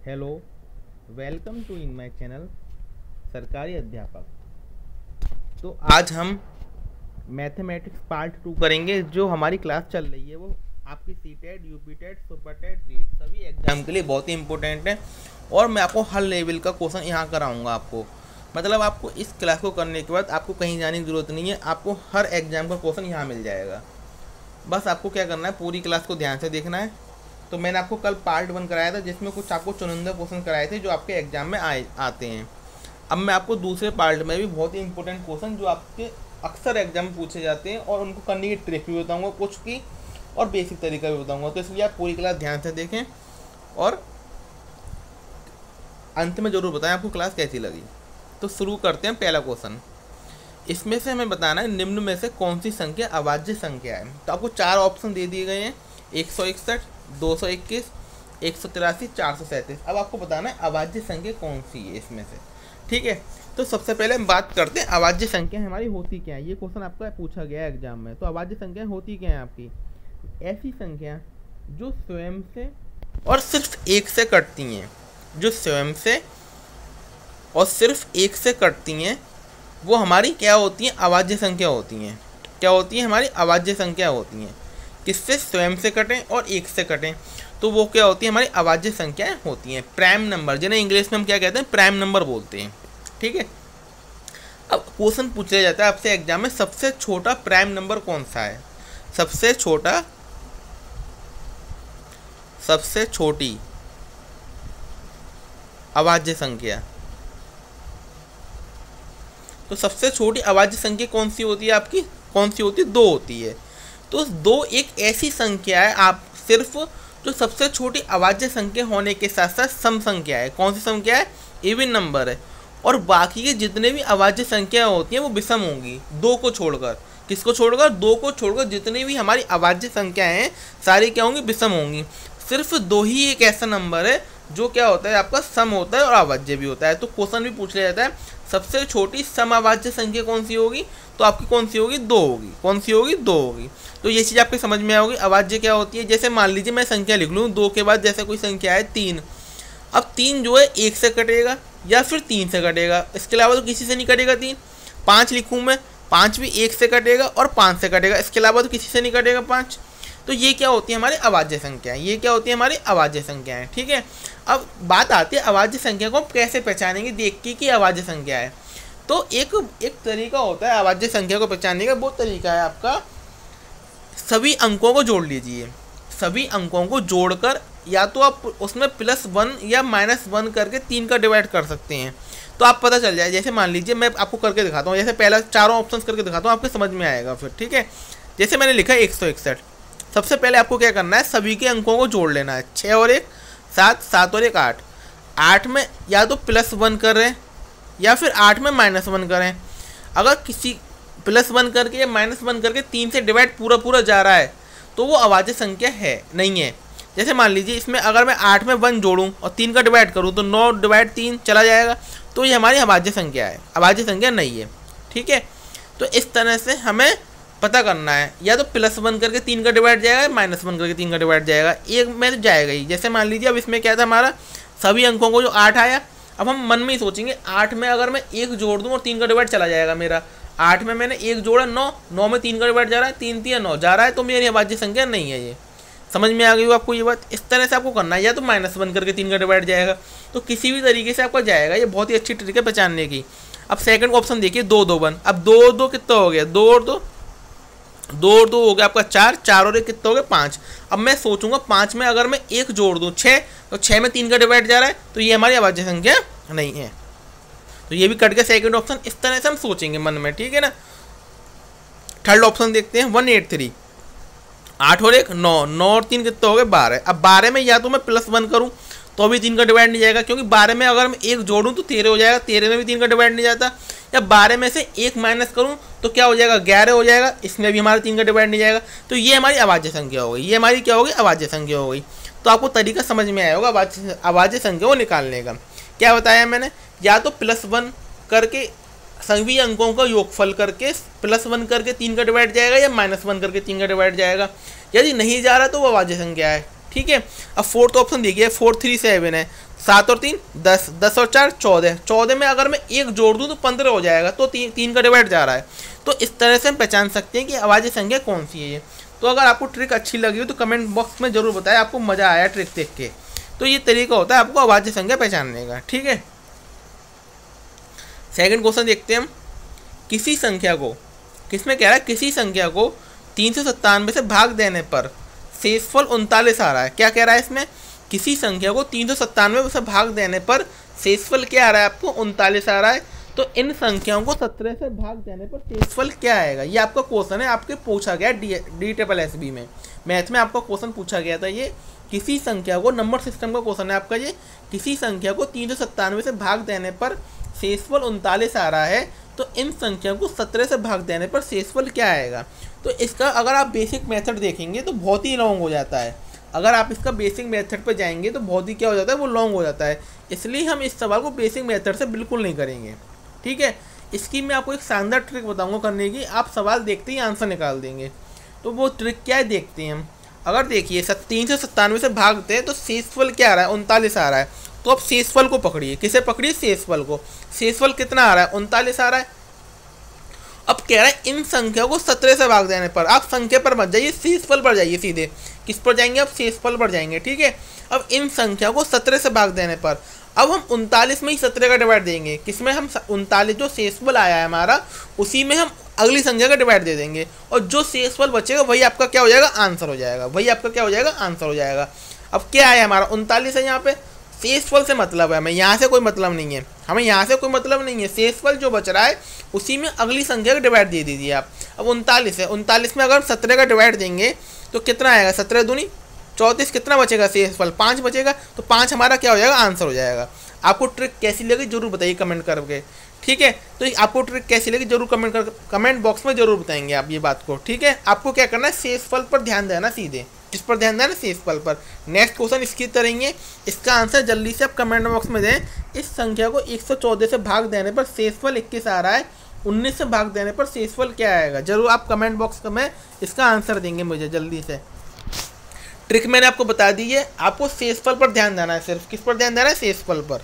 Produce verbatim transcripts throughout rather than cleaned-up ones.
Hello, welcome to in my channel सरकारी अध्यापक। तो आज हम मैथमेटिक्स पार्ट टू करेंगे। जो हमारी क्लास चल रही है वो आपकी C TET, U P TET, super TET, REET सभी एग्जाम के लिए बहुत ही इंपॉर्टेंट है। और मैं आपको हर लेवल का क्वेश्चन यहाँ कराऊंगा। आपको मतलब आपको इस क्लास को करने के बाद आपको कहीं जाने की ज़रूरत नहीं है। आपको हर एग्जाम का क्वेश्चन यहाँ मिल जाएगा। बस आपको क्या करना है, पूरी क्लास को ध्यान से देखना है। तो मैंने आपको कल पार्ट वन कराया था जिसमें कुछ आपको चुनिंदा क्वेश्चन कराए थे जो आपके एग्जाम में आए आते हैं। अब मैं आपको दूसरे पार्ट में भी बहुत ही इंपॉर्टेंट क्वेश्चन जो आपके अक्सर एग्जाम में पूछे जाते हैं और उनको करने की ट्रिक भी बताऊंगा कुछ की, और बेसिक तरीका भी बताऊंगा। तो इसलिए आप पूरी क्लास ध्यान से देखें और अंत में ज़रूर बताएं आपको क्लास कैसी लगी। तो शुरू करते हैं। पहला क्वेश्चन, इसमें से हमें बताना है निम्न में से कौन सी संख्या अभाज्य संख्या है। तो आपको चार ऑप्शन दे दिए गए हैं, एक सौ इकसठ, दो सौ इक्कीस, एक सौ तिरासी, चार सौ सैंतीस। अब आपको बताना है अभाज्य संख्या कौन सी है इसमें से। ठीक है, तो सबसे पहले हम बात करते हैं अभाज्य संख्या हमारी होती क्या है। ये क्वेश्चन आपका पूछा गया है एग्जाम में। तो अभाज्य संख्या होती क्या है आपकी? ऐसी संख्या जो स्वयं से और सिर्फ एक से कटती हैं, जो स्वयं से और सिर्फ एक से कटती हैं, वो हमारी क्या होती हैं? अभाज्य संख्या होती हैं। क्या होती हैं? हमारी अभाज्य संख्या होती हैं। किससे? स्वयं से कटें और एक से कटें, तो वो क्या होती है? हमारी अभाज्य संख्याएं होती हैं। प्राइम नंबर, जिन्हें इंग्लिश में हम क्या कहते हैं? प्राइम नंबर बोलते हैं। ठीक है, अब क्वेश्चन पूछा जाता है आपसे एग्जाम में, सबसे छोटा प्राइम नंबर कौन सा है? सबसे छोटा, सबसे छोटी अभाज्य संख्या। तो सबसे छोटी अभाज्य संख्या कौन सी होती है आपकी? कौन सी होती है? दो होती है। तो दो एक ऐसी संख्या है आप सिर्फ जो सबसे छोटी अभाज्य संख्या होने के साथ साथ सम संख्या है। कौन सी संख्या है? इवन नंबर है। और बाकी के जितने भी अभाज्य संख्या होती हैं वो विषम होंगी, दो को छोड़कर। किसको छोड़कर? दो को छोड़कर जितनी भी हमारी अभाज्य संख्याएं हैं सारी क्या होंगी? विषम होंगी। सिर्फ दो ही एक ऐसा नंबर है जो क्या होता है? आपका सम होता है और अभाज्य भी होता है। तो क्वेश्चन भी पूछ लिया जाता है सबसे छोटी सम अभाज्य संख्या कौन सी होगी? तो आपकी कौन सी होगी? दो होगी। कौन सी होगी? दो होगी। तो ये चीज़ आपके समझ में आओगी। अभाज्य क्या होती है? जैसे मान लीजिए मैं संख्या लिख लूँ, दो के बाद जैसे कोई संख्या है तीन। अब तीन जो है एक से कटेगा या फिर तीन से कटेगा, इसके अलावा तो किसी से नहीं कटेगा। तीन, पाँच लिखूँ मैं, पाँच भी एक से कटेगा और पाँच से कटेगा, इसके अलावा तो किसी से नहीं कटेगा पाँच। तो ये क्या होती है? हमारी अभाज्य संख्या है। ये क्या होती है? हमारी अभाज्य संख्या है। ठीक है, अब बात आती है अभाज्य संख्या को हम कैसे पहचानेंगे देख के कि अभाज्य संख्या है। तो एक एक तरीका होता है अभाज्य संख्या को पहचानने का। वो तरीका है आपका, सभी अंकों को जोड़ लीजिए। सभी अंकों को जोड़कर या तो आप उसमें प्लस वन या माइनस वन करके तीन का डिवाइड कर सकते हैं, तो आप पता चल जाए। जैसे मान लीजिए मैं आपको करके दिखाता हूँ, जैसे पहला चारों ऑप्शंस करके दिखाता हूँ, आपको समझ में आएगा फिर। ठीक है, जैसे मैंने लिखा है एक सौ इकसठ। सबसे पहले आपको क्या करना है? सभी के अंकों को जोड़ लेना है। छः और एक सात, सात और एक आठ। आठ में या तो प्लस वन कर रहे हैं या फिर आठ में माइनस वन करें। अगर किसी प्लस वन करके या माइनस वन करके तीन से डिवाइड पूरा पूरा जा रहा है तो वो अभाज्य संख्या है, नहीं है। जैसे मान लीजिए इसमें अगर मैं आठ में वन जोड़ूं और तीन का डिवाइड करूं तो नौ डिवाइड तीन चला जाएगा, तो ये हमारी अभाज्य संख्या है, अभाज्य संख्या नहीं है। ठीक है, तो इस तरह से हमें पता करना है, या तो प्लस वन करके तीन का डिवाइड जाएगा, माइनस वन करके तीन का डिवाइड जाएगा, एक में तो जाएगा ही। जैसे मान लीजिए अब इसमें क्या था हमारा, सभी अंकों को जो आठ आया, अब हम मन में ही सोचेंगे आठ में अगर मैं एक जोड़ दूं और तीन का डिवाइड चला जाएगा मेरा। आठ में मैंने एक जोड़ा नौ, नौ में तीन का डिवाइड जा रहा है, तीन तीन नौ जा रहा है, तो मेरी अभाज्य संख्या नहीं है। ये समझ में आ गई हो आपको ये बात? इस तरह से आपको करना है, या तो माइनस वन करके तीन का डिवाइड जाएगा, तो किसी भी तरीके से आपका जाएगा। ये बहुत ही अच्छी ट्रिक है पहचानने की। अब सेकंड ऑप्शन देखिए, दो दो वन। अब दो दो कितना हो गया? दो और दो, दो और दो हो गया आपका चार, चार और एक कितना हो गया? पाँच। अब मैं सोचूंगा पाँच में अगर मैं एक जोड़ दूँ छः, तो छः में तीन का डिवाइड जा रहा है, तो ये हमारी अभाज्य संख्या नहीं है। तो ये भी कट गया सेकंड ऑप्शन। इस तरह से हम सोचेंगे मन में। ठीक है ना। थर्ड ऑप्शन देखते हैं, वन एट थ्री। आठ और एक नौ, नौ और तीन कितना हो गए? बारह। अब बारह में या तो मैं प्लस वन करूँ तो भी तीन का डिवाइड नहीं जाएगा, क्योंकि बारह में अगर मैं एक जोड़ूं तो तेरह हो जाएगा, तेरह में भी तीन का डिवाइड नहीं जाता। या बारह में से एक माइनस करूं तो क्या हो जाएगा? ग्यारह हो जाएगा, इसमें भी हमारा तीन का डिवाइड नहीं जाएगा। तो ये हमारी अभाज्य संख्या हो गई। ये हमारी क्या होगी? अभाज्य संख्या हो गई। तो आपको तरीका समझ में आया होगा अभाज्य अभाज्य संख्या को निकालने का। क्या बताया मैंने? या तो प्लस वन करके सभी अंकों का योगफल करके प्लस वन करके तीन का डिवाइड जाएगा, या माइनस वन करके तीन का डिवाइड जाएगा। यदि नहीं जा रहा तो वो अभाज्य संख्या है। ठीक है। अब फोर्थ ऑप्शन देखिए, फोर थ्री सेवन है, सात और तीन दस, दस और चार चौदह, चौदह में अगर मैं एक जोड़ दूँ तो पंद्रह हो जाएगा, तो तीन तीन का डिवाइड जा रहा है। तो इस तरह से हम पहचान सकते हैं कि अभाज्य संख्या कौन सी है ये। तो अगर आपको ट्रिक अच्छी लगी हो तो कमेंट बॉक्स में जरूर बताएं आपको मज़ा आया ट्रिक देख के। तो ये तरीका होता है आपको अभाज्य संख्या पहचानने का, ठीक है। सेकंड क्वेश्चन देखते हैं हम। किसी संख्या को, किसमें कह रहा है, किसी संख्या को तीन सौ सत्तानवे से भाग देने पर शेषफल उनतालीस आ रहा है। क्या कह रहा है इसमें, किसी संख्या को तीन सौ सत्तानवे से भाग देने पर शेषफल क्या आ रहा है आपको, उनतालीस आ रहा है। तो इन संख्याओं को सत्रह से भाग देने पर शेषफल क्या आएगा, ये आपका क्वेश्चन है, आपके पूछा गया D D triple S B में, मैथ में आपका क्वेश्चन पूछा गया था। ये किसी संख्या को, नंबर सिस्टम का क्वेश्चन है आपका ये, किसी संख्या को तीन सौ सत्तानवे से भाग देने पर शेषफल उनतालीस आ रहा है। तो इन संख्याओं को सत्रह से भाग देने पर शेषफल क्या आएगा। तो इसका अगर आप बेसिक मेथड देखेंगे तो बहुत ही लॉन्ग हो जाता है। अगर आप इसका बेसिक मेथड पर जाएंगे तो बहुत ही क्या हो जाता है, वो लॉन्ग हो जाता है। इसलिए हम इस सवाल को बेसिक मेथड से बिल्कुल नहीं करेंगे, ठीक है। इसकी मैं आपको एक शानदार ट्रिक बताऊंगा करने की, आप सवाल देखते ही आंसर निकाल देंगे। तो वो ट्रिक क्या है देखते हैं हम। अगर देखिए तीन सौ सत्तानवे से भागते हैं तो शेषफल क्या आ रहा है, उनतालीस आ रहा है। तो अब शेषफल को पकड़िए, किसे पकड़िए, शेषफल को। शेषफल कितना आ रहा है, उनतालीस आ रहा है। अब कह रहा है इन संख्या को सत्रह से भाग देने पर, आप संख्या पर मत जाइए, शेषफल पर जाइए सीधे। किस पर जाएंगे, आप शेषफल पर जाएंगे, ठीक है। अब इन संख्या को सत्रह से भाग देने पर, अब हम उनतालीस में ही सत्रह का डिवाइड देंगे, किसमें, हम उनतालीस जो शेषफल आया है हमारा उसी में हम अगली संख्या का डिवाइड दे देंगे, और जो शेषफल बचेगा वही आपका क्या हो जाएगा, आंसर हो जाएगा, वही आपका क्या हो जाएगा, आंसर हो जाएगा। अब क्या है हमारा, उनतालीस है, यहाँ पे शेषफल से मतलब है हमें, यहाँ से कोई मतलब नहीं है, हमें यहाँ से कोई मतलब नहीं है। शेषफल जो बच रहा है उसी में अगली संख्या का डिवाइड दे दीजिए आप। अब उनतालीस है, उनतालीस में अगर सत्रह का डिवाइड देंगे तो कितना आएगा, सत्रह दूनी चौंतीस, कितना बचेगा शेषफल, पाँच बचेगा। तो पाँच हमारा क्या हो जाएगा, आंसर हो जाएगा। आपको ट्रिक कैसी लगी जरूर बताइए कमेंट करके, ठीक है। तो आपको ट्रिक कैसी लगी जरूर कमेंट कर कमेंट बॉक्स में जरूर बताएंगे आप ये बात को, ठीक है। आपको क्या करना है, शेषफल पर ध्यान देना सीधे, किस पर ध्यान देना, शेषफल पर। नेक्स्ट क्वेश्चन इसकी करेंगे, इसका आंसर जल्दी से आप कमेंट बॉक्स में दें। इस संख्या को एक सौ चौदह से भाग देने पर शेषफल इक्कीस आ रहा है, उन्नीस से भाग देने पर शेषफल क्या आएगा, जरूर आप कमेंट बॉक्स में इसका आंसर देंगे मुझे जल्दी से। ट्रिक मैंने आपको बता दी है, आपको शेषफल पर ध्यान देना है, सिर्फ किस पर ध्यान देना है, शेषफल पर।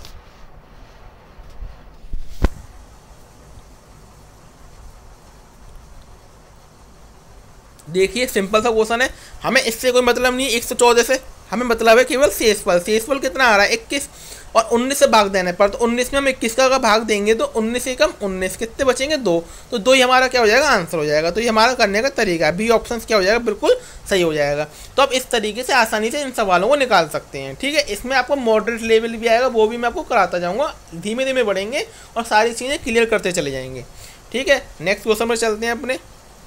देखिए सिंपल सा क्वेश्चन है, हमें इससे कोई मतलब नहीं है एक सौ चौदह से, हमें मतलब है केवल शेषफल। शेषफल कितना आ रहा है, इक्कीस, और उन्नीस से भाग देने पर, तो उन्नीस में हम इक्कीस का भाग देंगे तो उन्नीस से कम उन्नीस, कितने बचेंगे, दो। तो दो ही हमारा क्या हो जाएगा, आंसर हो जाएगा। तो ये हमारा करने का तरीका है, बी ऑप्शन क्या हो जाएगा, बिल्कुल सही हो जाएगा। तो आप इस तरीके से आसानी से इन सवालों को निकाल सकते हैं, ठीक है। इसमें आपको मॉडरेट लेवल भी आएगा, वो भी मैं आपको कराता जाऊँगा, धीमे धीमे बढ़ेंगे और सारी चीज़ें क्लियर करते चले जाएंगे, ठीक है। नेक्स्ट क्वेश्चन पर चलते हैं अपने।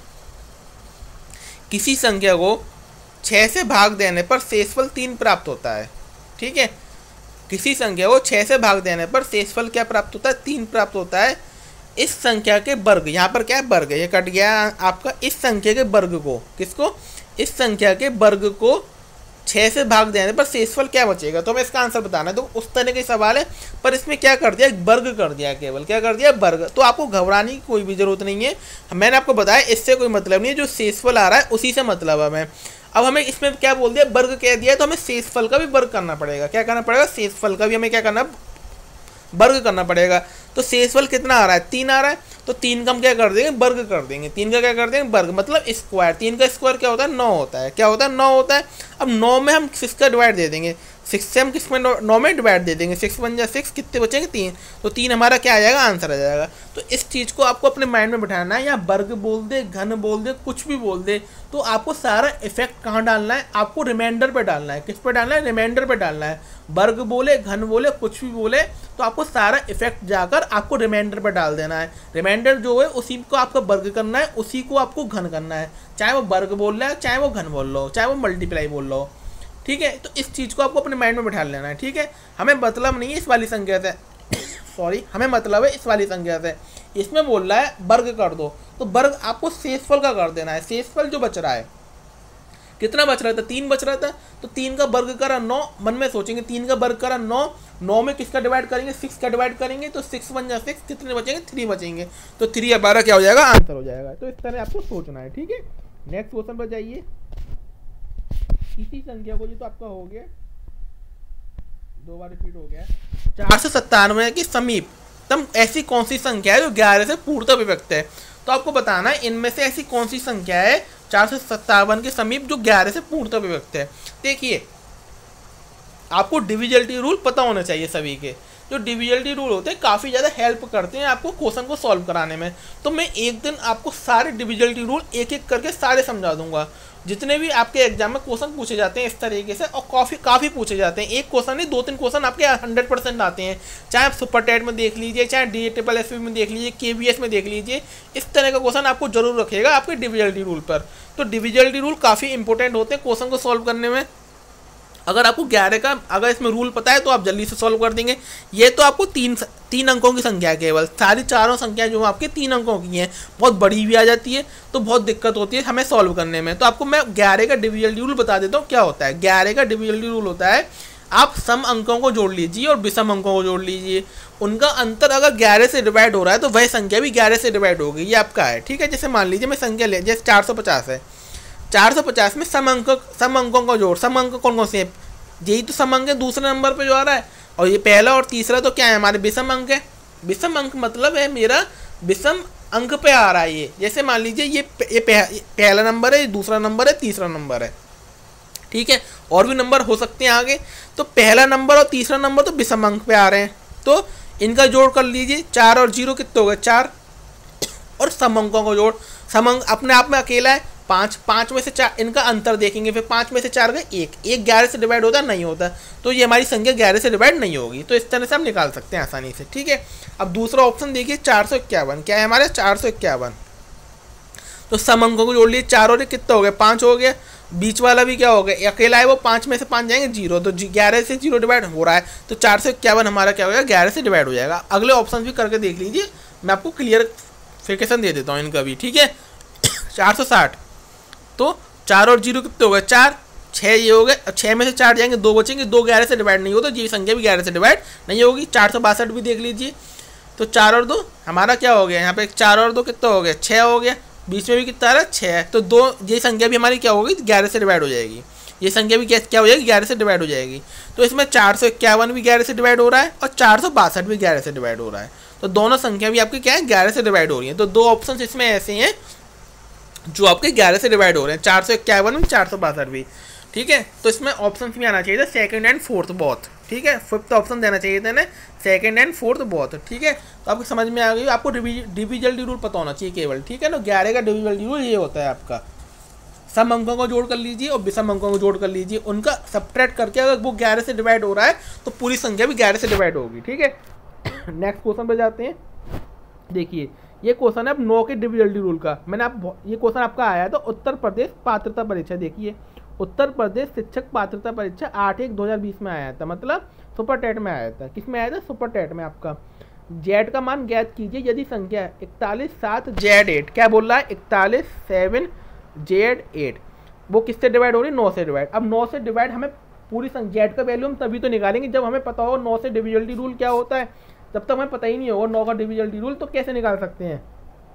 किसी संख्या को छः से भाग देने पर शेषफल तीन प्राप्त होता है, ठीक है। किसी संख्या को छः से भाग देने पर शेषफल क्या प्राप्त होता है, तीन प्राप्त होता है। इस संख्या के वर्ग, यहाँ पर क्या है, वर्ग, ये कट गया आपका। इस संख्या के वर्ग को, किसको, इस संख्या के वर्ग को छः से भाग देने पर शेषफल क्या बचेगा। तो हमें इसका आंसर बताना है। तो उस तरह के सवाल है, पर इसमें क्या कर दिया, वर्ग कर दिया, केवल क्या कर दिया, वर्ग। तो आपको घबराने की कोई भी जरूरत नहीं है, मैंने आपको बताया इससे कोई मतलब नहीं है, जो शेषफल आ रहा है उसी से मतलब है हमें। अब हमें इसमें क्या बोल दिया, वर्ग कह दिया, तो हमें शेषफल का भी वर्ग करना पड़ेगा। क्या करना पड़ेगा, शेषफल का भी हमें क्या करना, वर्ग करना पड़ेगा। तो शेषफल कितना आ रहा है, तीन आ रहा है, तो तीन का हम क्या कर देंगे, वर्ग कर देंगे। तीन का क्या कर देंगे, वर्ग, मतलब स्क्वायर। तीन का स्क्वायर क्या होता है, नौ होता है। क्या होता है, नौ होता है। अब नौ में हम सिक्स का डिवाइड दे देंगे, सिक्स से हम किस में, नौ में डिवाइड दे देंगे, सिक्स वन जा सिक्स, कितने बचेंगे, तीन। तो तीन हमारा क्या आ जाएगा, आंसर आ जाएगा। तो इस चीज़ को आपको अपने माइंड में बैठाना है, या वर्ग बोल दे, घन बोल दे, कुछ भी बोल दे, तो आपको सारा इफेक्ट कहाँ डालना है, आपको रिमाइंडर पे डालना है। किस पे डालना है, रिमाइंडर पे डालना है। वर्ग बोले, घन बोले, कुछ भी बोले, तो आपको सारा इफेक्ट जाकर आपको रिमाइंडर पे डाल देना है। रिमाइंडर जो है उसी को आपका वर्ग करना है, उसी को आपको घन करना है। चाहे वो वर्ग बोल रहा है, चाहे वो घन बोल लो, चाहे वो मल्टीप्लाई बोल लो, ठीक है। तो इस चीज़ को आपको अपने माइंड में बैठा लेना है, ठीक है। हमें मतलब नहीं है इस वाली संख्या से सॉरी हमें मतलब है इस वाली संख्या से। इसमें बोल रहा है वर्ग कर दो, तो वर्ग आपको शेषफल का कर देना है। शेषफल जो बच रहा है, कितना बच रहा था, तीन बच रहा था, तो तीन का वर्ग करा नौ। मन में सोचेंगे तीन का वर्ग करा नौ, नौ में किसका डिवाइड करेंगे, सिक्स का डिवाइड करेंगे, तो सिक्स वन जा सिक्स, कितने बचेंगे, थ्री बचेंगे। तो थ्री या बारह क्या हो जाएगा, आंसर हो जाएगा। तो इस तरह आपको सोचना है, ठीक है। नेक्स्ट क्वेश्चन पर जाइए। इसी संख्या को, ये तो आपका हो गया, दो बार रिपीट हो गया, चार सौ सत्तानवे के समीप तम ऐसी कौन सी संख्या है जो ग्यारह से पूर्णतः विभक्त है। तो आपको बताना है इनमें से ऐसी कौन सी संख्या है चार सौ सत्तावन के समीप जो ग्यारह से पूर्णतः विभक्त है। देखिए आपको डिविजिबिलिटी रूल पता होना चाहिए सभी के। जो डिविजिबिलिटी रूल होते हैं काफ़ी ज़्यादा हेल्प करते हैं आपको क्वेश्चन को सॉल्व कराने में। तो मैं एक दिन आपको सारे डिविजिबिलिटी रूल एक एक करके सारे समझा दूंगा, जितने भी आपके एग्जाम में क्वेश्चन पूछे जाते हैं इस तरीके से, और काफ़ी काफ़ी पूछे जाते हैं। एक क्वेश्चन नहीं, दो तीन क्वेश्चन आपके हंड्रेड परसेंट आते हैं, चाहे आप सुपर टेट में देख लीजिए, चाहे डी ट्रिपल एस में देख लीजिए, के वी एस में देख लीजिए, इस तरह का क्वेश्चन आपको जरूर रखेगा आपके डिविजिबिलिटी रूल पर। तो डिविजिबिलिटी रूल काफ़ी इंपॉर्टेंट होते हैं क्वेश्चन को सॉल्व करने में। अगर आपको ग्यारह का अगर इसमें रूल पता है तो आप जल्दी से सॉल्व कर देंगे। ये तो आपको तीन तीन अंकों की संख्या है, केवल सारी चारों संख्या जो आपके तीन अंकों की हैं, बहुत बड़ी भी आ जाती है तो बहुत दिक्कत होती है हमें सॉल्व करने में। तो आपको मैं ग्यारह का डिविजिबिलिटी रूल बता देता हूँ क्या होता है। ग्यारह का डिविजिबिलिटी रूल होता है, आप सम अंकों को जोड़ लीजिए और विषम अंकों को जोड़ लीजिए, उनका अंतर अगर ग्यारह से डिवाइड हो रहा है तो वह संख्या भी ग्यारह से डिवाइड होगी। ये आपका है, ठीक है। जैसे मान लीजिए मैं संख्या ले, जैसे चार सौ पचास है, चार सौ पचास में सम अंक सम अंकों का जोड़, सम अंक कौन कौन से हैं, यही तो सम अंक है दूसरे नंबर पे जो आ रहा है, और ये पहला और तीसरा तो क्या है हमारे विषम अंक है। विषम अंक मतलब है मेरा विषम अंक पे आ रहा है ये। जैसे मान लीजिए ये ये पहला नंबर है, ये दूसरा नंबर है, तीसरा नंबर है, ठीक है, और भी नंबर हो सकते हैं आगे। तो पहला नंबर और तीसरा नंबर तो विषम अंक पे आ रहे हैं, तो इनका जोड़ कर लीजिए। चार और जीरो कितने हो गए, चार, और सम अंकों का जोड़, सम अंक अपने आप में अकेला है पाँच, पाँच में से चार, इनका अंतर देखेंगे, फिर पाँच में से चार गए एक, एक ग्यारह से डिवाइड होता है नहीं होता, तो ये हमारी संख्या ग्यारह से डिवाइड नहीं होगी। तो इस तरह से हम निकाल सकते हैं आसानी से, ठीक है। अब दूसरा ऑप्शन देखिए चार सौ इक्यावन, क्या है हमारे चार सौ इक्यावन, तो सम अंकों को जोड़ लिए, चार और कितने हो गए, पाँच हो गया, बीच वाला भी क्या हो गया अकेला है वो, पाँच में से पाँच जाएंगे जीरो, तो ग्यारह से जीरो डिवाइड हो रहा है, तो चार सौ इक्यावन हमारा क्या हो गया ग्यारह से डिवाइड हो जाएगा। अगले ऑप्शन भी करके देख लीजिए, मैं आपको क्लियरफिकेशन दे देता हूँ इनका भी, ठीक है। चार सौ साठ, तो चार और जीरो कितने हो गए, चार, छः ये हो गए, छः में से चार जाएंगे दो बचेंगे, दो ग्यारह से डिवाइड नहीं होता, ये संख्या भी ग्यारह से डिवाइड नहीं होगी। चार सौ बासठ भी देख लीजिए, तो चार और दो हमारा क्या हो गया, यहाँ पे चार और दो कितना हो गया, छः हो गया, बीच में भी कितना आ रहा है छः, तो दो ये संख्या भी हमारी क्या होगी ग्यारह से डिवाइड हो जाएगी, ये संख्या भी क्या क्या हो जाएगी ग्यारह से डिवाइड हो जाएगी। तो इसमें चार सौ इक्यावन भी ग्यारह से डिवाइड हो रहा है और चार सौ बासठ भी ग्यारह से डिवाइड हो रहा है, तो दोनों संख्या भी आपकी क्या है ग्यारह से डिवाइड हो रही है। तो दो ऑप्शन इसमें ऐसे हैं जो आपके ग्यारह से डिवाइड हो रहे हैं, चार सौ इक्यावन में चार सौ बासठ भी, ठीक है। तो इसमें ऑप्शन भी आना चाहिए था सेकंड एंड फोर्थ बोथ, ठीक है, फिफ्थ ऑप्शन देना चाहिए था ना, सेकंड एंड फोर्थ बोथ, ठीक है। तो आपको समझ में आ गई, आपको डिविजिबिलिटी रूल पता होना चाहिए केवल, ठीक है ना। ग्यारह का डिविजिबिलिटी रूल ये होता है आपका, सम अंकों को जोड़ कर लीजिए और विषम अंकों को जोड़ कर लीजिए, उनका सब्ट्रैक्ट करके अगर वो ग्यारह से डिवाइड हो रहा है तो पूरी संख्या भी ग्यारह से डिवाइड होगी, ठीक है। नेक्स्ट क्वेश्चन पे जाते हैं। देखिए ये क्वेश्चन है अब नौ के डिविजिबिलिटी रूल का, मैंने आप ये क्वेश्चन आपका आया था उत्तर प्रदेश पात्रता परीक्षा। देखिए उत्तर प्रदेश शिक्षक पात्रता परीक्षा आठ एक दो हज़ार बीस में आया था, मतलब सुपर टेट में आया था। किस में आया था, सुपर टेट में। आपका जेड का मान ज्ञात कीजिए यदि संख्या इकतालीस सात जेड एट, क्या बोल रहा है इकतालीस सेवन जेड एट, वो किससे डिवाइड हो रही है, नौ से डिवाइड। अब नौ से डिवाइड हमें पूरी संख्या जेड का वैल्यू हम तभी तो निकालेंगे जब हमें पता हो नौ से डिविजिबिलिटी रूल क्या होता है, जब तक हमें पता ही नहीं होगा नौ का डिविजिबिलिटी रूल तो कैसे निकाल सकते हैं।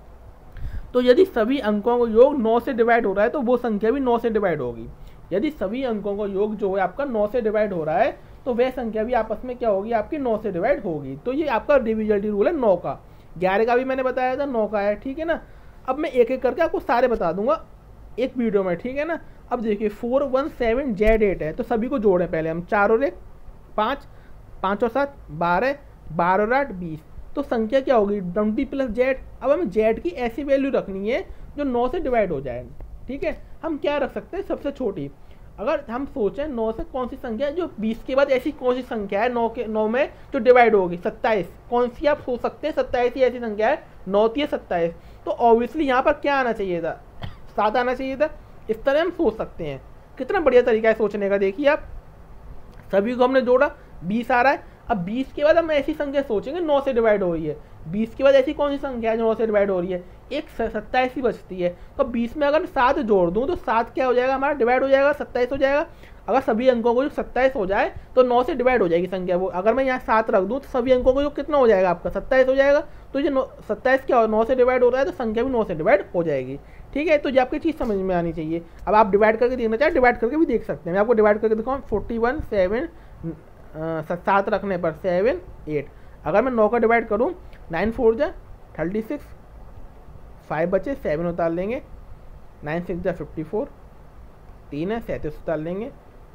तो यदि सभी अंकों का योग नौ से डिवाइड हो रहा है तो वो संख्या भी नौ से डिवाइड होगी। यदि सभी अंकों का योग जो है आपका नौ से डिवाइड हो रहा है तो वह संख्या भी आपस में क्या होगी आपकी नौ से डिवाइड होगी। तो ये आपका डिविजिबिलिटी रूल है नौ का। ग्यारह का भी मैंने बताया था, नौ का है, ठीक है ना। अब मैं एक एक करके आपको सारे बता दूंगा एक वीडियो में, ठीक है ना। अब देखिए four one seven Z eight है, तो सभी को जोड़ें पहले हम, चार और एक पाँच, पाँच और सात बारह, बारह और आठ बीस, तो संख्या क्या होगी ट्वेंटी प्लस जेड। अब हमें जेड की ऐसी वैल्यू रखनी है जो नौ से डिवाइड हो जाए, ठीक है। हम क्या रख सकते हैं सबसे छोटी, अगर हम सोचें नौ से कौन सी संख्या है जो बीस के बाद ऐसी कौन सी संख्या है नौ के नौ में जो डिवाइड होगी, सत्ताईस, कौन सी आप सोच सकते हैं सत्ताईस ही ऐसी संख्या है, नौ थी सत्ताईस, तो ऑब्वियसली यहाँ पर क्या आना चाहिए था, सात आना चाहिए था। इस तरह हम सोच सकते हैं, कितना बढ़िया तरीका है सोचने का। देखिए आप सभी को हमने जोड़ा, बीस आ रहा है, अब बीस के बाद हम ऐसी संख्या सोचेंगे नौ से डिवाइड हो रही है, बीस के बाद ऐसी कौन सी संख्या है जो नौ से डिवाइड हो रही है, एक सत्ताईस ही बचती है। तो बीस में अगर मैं सात जोड़ दूँ तो सात क्या हो जाएगा हमारा, डिवाइड हो जाएगा, सत्ताईस हो जाएगा। अगर सभी अंकों को जो सत्ताईस हो जाए तो नौ से डिवाइड हो जाएगी संख्या वो। अगर मैं यहाँ सात रख दूँ तो सभी अंकों को जो कितना हो जाएगा आपका, सत्ताईस हो जाएगा। तो ये सत्ताईस क्या हो, नौ से डिवाइड हो रहा है तो संख्या भी नौ से डिवाइड हो जाएगी। ठीक है, तो ये आपकी चीज़ समझ में आनी चाहिए। अब आप डिवाइड करके देखना चाहें डिवाइड करके भी देख सकते हैं। मैं आपको डिवाइड करके दिखाऊँ, फोर्टी वन सेवन सात रखने पर सेवन एट। अगर मैं नौ का डिवाइड करूँ, नाइन फोर जा थर्टी सिक्स, फाइव बचे सेवन उतार लेंगे, नाइन सिक्स जा फिफ्टी फोर, तीन है सैंतीस उतार लेंगे,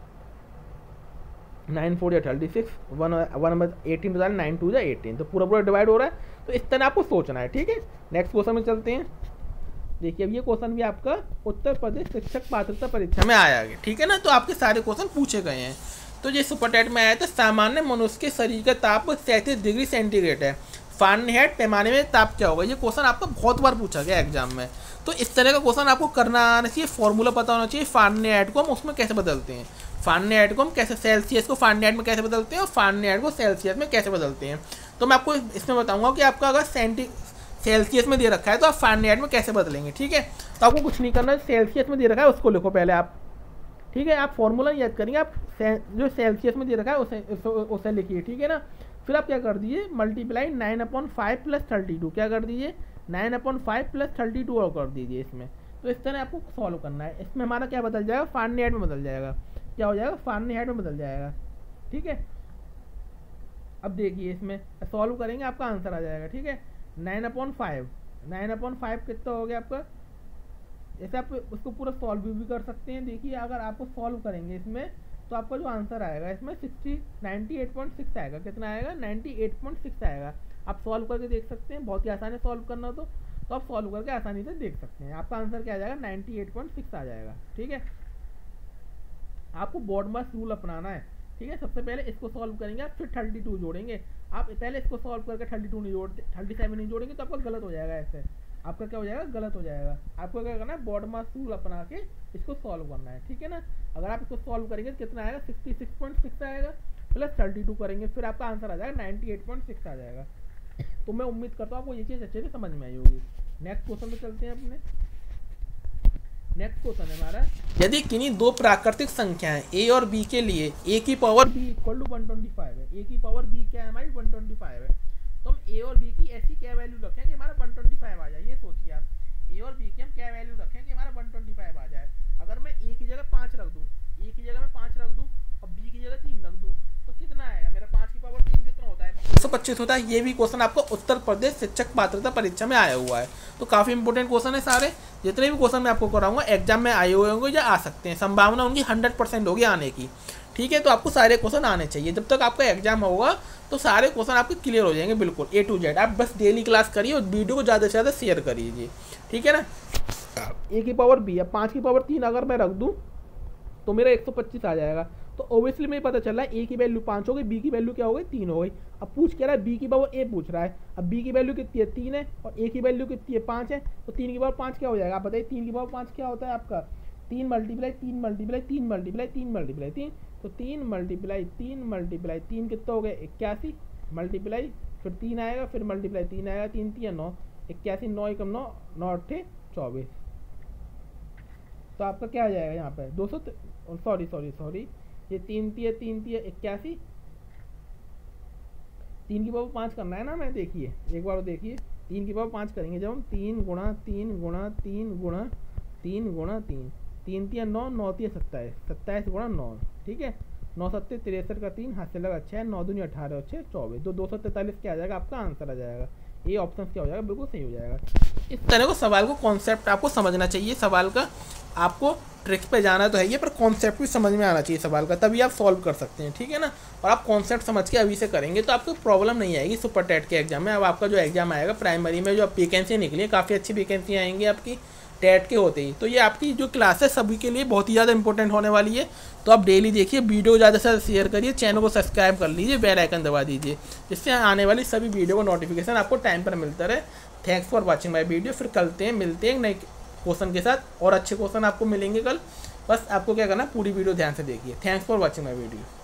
नाइन फोर या thirty six, one one eighteen उतार, नाइन टू जा एटीन। तो पूरा पूरा डिवाइड हो रहा है। तो इस तरह आपको सोचना है। ठीक है, नेक्स्ट क्वेश्चन में चलते हैं। देखिए अब ये क्वेश्चन भी आपका उत्तर प्रदेश शिक्षक पात्रता परीक्षा में आया है। ठीक है ना, तो आपके सारे क्वेश्चन पूछे गए हैं। तो ये सुपर टेट में आया था, सामान्य मनुष्य के शरीर का ताप सैंतीस डिग्री सेंटीग्रेड है, फारेनहाइट पैमाने में ताप क्या होगा। ये क्वेश्चन आपका बहुत बार पूछा गया एग्जाम में। तो इस तरह का क्वेश्चन आपको करना आना चाहिए, फॉर्मूला पता होना चाहिए फारेनहाइट को हम उसमें कैसे बदलते हैं, फारेनहाइट को हम कैसे सेल्सियस को फारेनहाइट में कैसे बदलते हैं और फारेनहाइट को सेल्सियस में कैसे बदलते हैं। तो मैं आपको इसमें बताऊंगा कि आपका अगर सेंटी सेल्सियस में दे रखा है तो आप फारेनहाइट में कैसे बदलेंगे। ठीक है, तो आपको कुछ नहीं करना है, सेल्सियस में दे रखा है उसको लिखो पहले आप। ठीक है, आप फॉर्मूला याद करेंगे, आप जो सेल्सियस में दे रखा है उसे उसे लिखिए। ठीक है ना, फिर आप क्या कर दीजिए, multiply nine upon five plus thirty two, क्या कर दीजिए nine upon five plus thirty two और कर दीजिए इसमें। तो इस तरह आपको सॉल्व करना है। इसमें हमारा क्या बदल जाएगा, फारेनहाइट में बदल जाएगा। क्या हो जाएगा, फारेनहाइट में बदल जाएगा। ठीक है, अब देखिए इसमें सॉल्व करेंगे आपका आंसर आ जाएगा। ठीक है, nine upon five, nine upon five कितना हो गया आपका, जैसे आप उसको पूरा सॉल्व भी कर सकते हैं। देखिए अगर आपको सॉल्व करेंगे इसमें तो आपका जो आंसर आएगा इसमें sixty ninety eight point six आएगा। कितना आएगा, नाइन्टी एट पॉइंट सिक्स आएगा। आप सॉल्व करके देख सकते हैं, बहुत ही आसान है सॉल्व करना तो तो आप सॉल्व करके आसानी से देख सकते हैं। आपका आंसर क्या आ जाएगा, नाइन्टी एट पॉइंट सिक्स आ जाएगा। ठीक है, आपको बोर्डमास रूल अपनाना है। ठीक है, सबसे पहले इसको सॉल्व करेंगे आप, फिर थर्टी टू जोड़ेंगे। आप पहले इसको सॉल्व करके थर्टी टू नहीं जोड़ते, थर्टी सेवन नहीं जोड़ेंगे तो आपका गलत हो जाएगा। ऐसे आपका क्या हो जाएगा, गलत हो जाएगा। आपको क्या करना है, बोर्डमास रूल अपना के इसको सॉल्व करना है। ठीक है ना, अगर आप इसको सॉल्व करेंगे तो कितना आएगा, सिक्सटी सिक्स पॉइंट सिक्स आएगा, प्लस थर्टी टू करेंगे फिर आपका आंसर आ जाएगा नाइन्टी एट पॉइंट सिक्स आ जाएगा। तो मैं उम्मीद करता हूँ आपको ये चीज़ अच्छे से समझ में आई होगी। नेक्स्ट क्वेश्चन पे चलते हैं अपने। नेक्स्ट क्वेश्चन है हमारा, यदि किन्हीं दो प्राकृतिक संख्याएं a और b के लिए a की power b equal to one twenty five है, a की पावर b क्या है हमारी वन ट्वेंटी फाइव है, तो हम a और b की ऐसी क्या वैल्यू रखें कि हमारा वन ट्वेंटी फाइव आ जाए। ये सोचिए आप, a और b की हम क्या वैल्यू रखें कि हमारा वन ट्वेंटी फाइव आ जाए। अगर मैं a की जगह पाँच रख दूँ, a की जगह मैं पाँच रख दूँ और b की जगह तीन रख दूँ तो कितना आएगा, मेरा पाँच की पावर तीन कितना होता है, एक सौ पच्चीस होता है। ये भी क्वेश्चन आपको उत्तर प्रदेश शिक्षक पात्रता परीक्षा में आया हुआ है। तो काफ़ी इंपॉर्टेंट क्वेश्चन है सारे। जितने भी क्वेश्चन मैं आपको कराऊंगा एग्जाम में आए हुए होंगे या आ सकते हैं, संभावना उनकी हंड्रेड परसेंट होगी आने की। ठीक है, तो आपको सारे क्वेश्चन आने चाहिए। जब तक आपका एग्जाम होगा तो सारे क्वेश्चन आपके क्लियर हो जाएंगे बिल्कुल ए टू जेड। आप बस डेली क्लास करिए और वीडियो को ज़्यादा से ज़्यादा शेयर करिए। ठीक है ना, ए की पावर बी, अब पाँच की पावर तीन अगर मैं रख दूँ तो मेरा एक सौ पच्चीस आ जाएगा। तो ओबियसली मुझे पता चल रहा है ए की वैल्यू पाँच हो गई, बी की वैल्यू क्या हो गई, तीन हो गई। अब पूछ क्या रहा है, बी की पावर ए पूछ रहा है। अब बी की वैल्यू कितनी है, तीन है, और ए की वैल्यू कितनी है, पाँच है। तो तीन की पावर पाँच क्या हो जाएगा, आप बताइए। तीन की पावर पाँच क्या होता है आपका, तीन मल्टीप्लाई तीन मल्टीप्लाई तीन मल्टीप्लाई तीन मल्टीप्लाई तीन। तो तीन मल्टीप्लाई तीन मल्टीप्लाई तीन कितना हो गया, इक्यासी, मल्टीप्लाई फिर तीन आएगा, फिर मल्टीप्लाई तीन आएगा, तीन तीन नौ, इक्यासी, नौ एकम नौ, नौ अट्ठे चौबीस। तो आपका क्या आ जाएगा यहाँ पर, दो सौ सॉरी सॉरी सॉरी ये तीन तीय तीन तीय इक्यासी, तीन की पावर पाँच करना है ना मैं, देखिए एक बार देखिए, तीन की पावर पाँच करेंगे जब हम, तीन गुणा तीन गुणा तीन गुणा तीन गुणा तीन, तीन तीय नौ, नौ तीय सत्ताईस, सत्ताईस गुणा नौ। ठीक है, नौ सत्ते तिरसठ का तीन, हाथ से लगा छः, नौ दूनी अठारह और छः चौबीस, तो दो सौ तैंतालीस क्या आ जाएगा, आपका आंसर आ जाएगा। ये ऑप्शन क्या हो जाएगा, बिल्कुल सही हो जाएगा। इस तरह को सवाल को कॉन्सेप्ट आपको समझना चाहिए सवाल का। आपको ट्रिक्स पे जाना तो है ये, पर कॉन्सेप्ट भी समझ में आना चाहिए सवाल का, तभी आप सॉल्व कर सकते हैं। ठीक है ना, और आप कॉन्सेप्ट समझ के अभी से करेंगे तो आपको प्रॉब्लम नहीं आएगी सुपर टेट के एग्जाम में। अब आपका जो एग्जाम आएगा प्राइमरी में, जो वैकेंसी निकली है काफ़ी अच्छी वैकेंसी आएंगी आपकी टेट के होते ही। तो ये आपकी जो क्लास है सभी के लिए बहुत ही ज़्यादा इंपॉर्टेंट होने वाली है। तो आप डेली देखिए, वीडियो ज़्यादा से ज़्यादा शेयर करिए, चैनल को सब्सक्राइब कर लीजिए, बेल आइकन दबा दीजिए, जिससे आने वाली सभी वीडियो को नोटिफिकेशन आपको टाइम पर मिलता रहे। Thanks for watching my video. फिर कलते हैं मिलते हैं नए क्वेश्चन के साथ, और अच्छे क्वेश्चन आपको मिलेंगे कल। बस आपको क्या करना है, पूरी वीडियो ध्यान से देखिए। Thanks for watching my video.